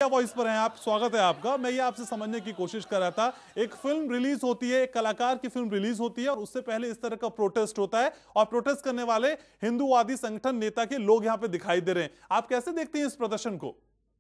India voice पर हैं आप, स्वागत है आपका। मैं ये आपसे समझने की कोशिश कर रहा था, एक फिल्म रिलीज होती है, एक कलाकार की फिल्म रिलीज होती है और उससे पहले इस तरह का प्रोटेस्ट होता है और प्रोटेस्ट करने वाले हिंदूवादी संगठन नेता के लोग यहाँ पे दिखाई दे रहे हैं। आप कैसे देखते हैं इस प्रदर्शन को?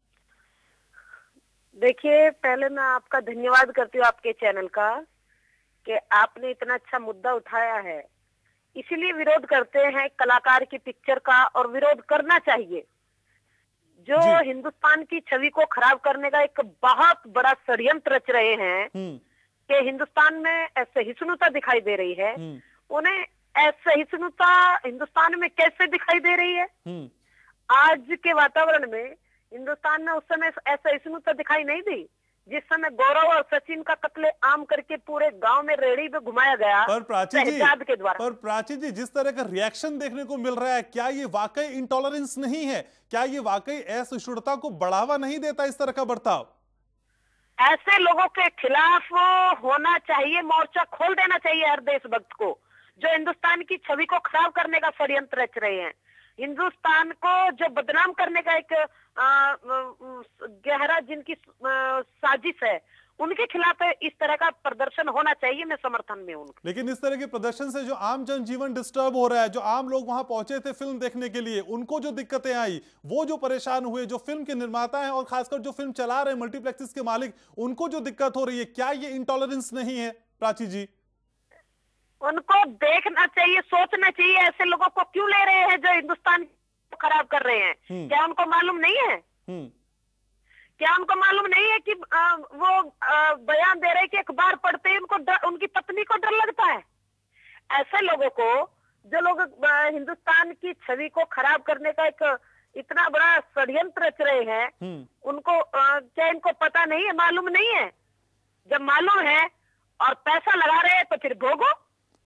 देखिए, पहले मैं आपका धन्यवाद करती हूँ आपके चैनल का कि आपने इतना अच्छा मुद्दा उठाया है। इसीलिए विरोध करते हैं कलाकार की पिक्चर का, और विरोध करना चाहिए। जो हिंदुस्तान की छवि को खराब करने का एक बहुत बड़ा षड्यंत्र रच रहे हैं कि हिंदुस्तान में असहिष्णुता दिखाई दे रही है। उन्हें असहिष्णुता हिंदुस्तान में कैसे दिखाई दे रही है? आज के वातावरण में हिंदुस्तान में उस समय असहिष्णुता दिखाई नहीं दी जिस समय गौरव और सचिन का कत्ले आम करके पूरे गांव में रेड़ी पे घुमाया गया पर प्राची जी, के द्वारा। पर प्राची जी, जिस तरह का रिएक्शन देखने को मिल रहा है, क्या ये वाकई इंटॉलरेंस नहीं है? क्या ये वाकई असहिष्णुता को बढ़ावा नहीं देता इस तरह का बर्ताव? ऐसे लोगों के खिलाफ होना चाहिए, मोर्चा खोल देना चाहिए हर देशभक्त को, जो हिंदुस्तान की छवि को खराब करने का षड्यंत्र रच रहे हैं। हिंदुस्तान को जो बदनाम करने का एक गहरा जिनकी साजिश है, उनके खिलाफ इस तरह का प्रदर्शन होना चाहिए। मैं समर्थन में हूं। लेकिन इस तरह के प्रदर्शन से जो आम जनजीवन डिस्टर्ब हो रहा है, जो आम लोग वहां पहुंचे थे फिल्म देखने के लिए, उनको जो दिक्कतें आई, वो जो परेशान हुए, जो फिल्म के निर्माता हैं और खासकर जो फिल्म चला रहे हैं मल्टीप्लेक्सेस के मालिक, उनको जो दिक्कत हो रही है, क्या ये इंटॉलरेंस नहीं है प्राची जी? उनको देखना चाहिए, सोचना चाहिए, ऐसे लोगों को क्यों ले रहे हैं जो हिंदुस्तान को खराब कर रहे हैं। क्या उनको मालूम नहीं है? क्या उनको मालूम नहीं है कि वो बयान दे रहे हैं कि अखबार पढ़ते ही उनको उनकी पत्नी को डर लगता है? ऐसे लोगों को, जो लोग हिंदुस्तान की छवि को खराब करने का एक इतना बड़ा षड्यंत्र रच रहे हैं, उनको क्या इनको पता नहीं है, मालूम नहीं है? जब मालूम है और पैसा लगा रहे हैं तो फिर भोगो।